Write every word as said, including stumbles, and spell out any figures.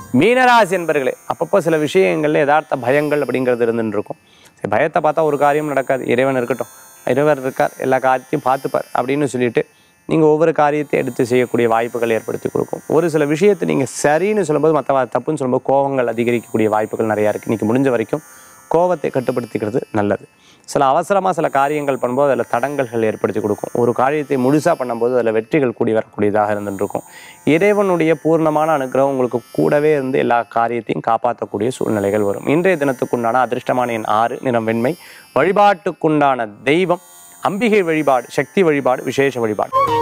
மீனராசி என்பர்களே, அப்பப்போ சில விஷயங்கள்ல யதார்த்த பயங்கள் அப்படிங்கிறது இருந்துட்டு இருக்கும். சரி, பயத்தை பார்த்தா ஒரு காரியம் நடக்காது, இறைவன் இருக்கட்டும், இறைவர் இருக்கார், எல்லா காரியத்தையும் பார்த்துப்பார் அப்படின்னு சொல்லிட்டு நீங்கள் ஒவ்வொரு காரியத்தை எடுத்து செய்யக்கூடிய வாய்ப்புகள் ஏற்படுத்தி கொடுக்கும். ஒரு சில விஷயத்தை நீங்கள் சரின்னு சொல்லும்போது மற்ற தப்புன்னு சொல்லும்போது கோபங்கள் அதிகரிக்கக்கூடிய வாய்ப்புகள் நிறையா இருக்குது. இன்றைக்கி முடிஞ்ச வரைக்கும் கோபத்தை கட்டுப்படுத்திக்கிறது நல்லது. சில அவசரமாக சில காரியங்கள் பண்ணும்போது அதில் தடங்கல்கள் ஏற்படுத்தி கொடுக்கும். ஒரு காரியத்தை முழுசாக பண்ணும்போது அதில் வெற்றிகள் கூடி வரக்கூடியதாக இருந்துருக்கும். இறைவனுடைய பூர்ணமான அனுகிரகம் உங்களுக்கு கூடவே இருந்து எல்லா காரியத்தையும் காப்பாற்றக்கூடிய சூழ்நிலைகள் வரும். இன்றைய தினத்துக்குண்டான அதிர்ஷ்டமான எண் ஆறு, நிறம் வெண்மை. வழிபாட்டுக்குண்டான தெய்வம் அம்பிகை வழிபாடு, சக்தி வழிபாடு, விசேஷ வழிபாடு.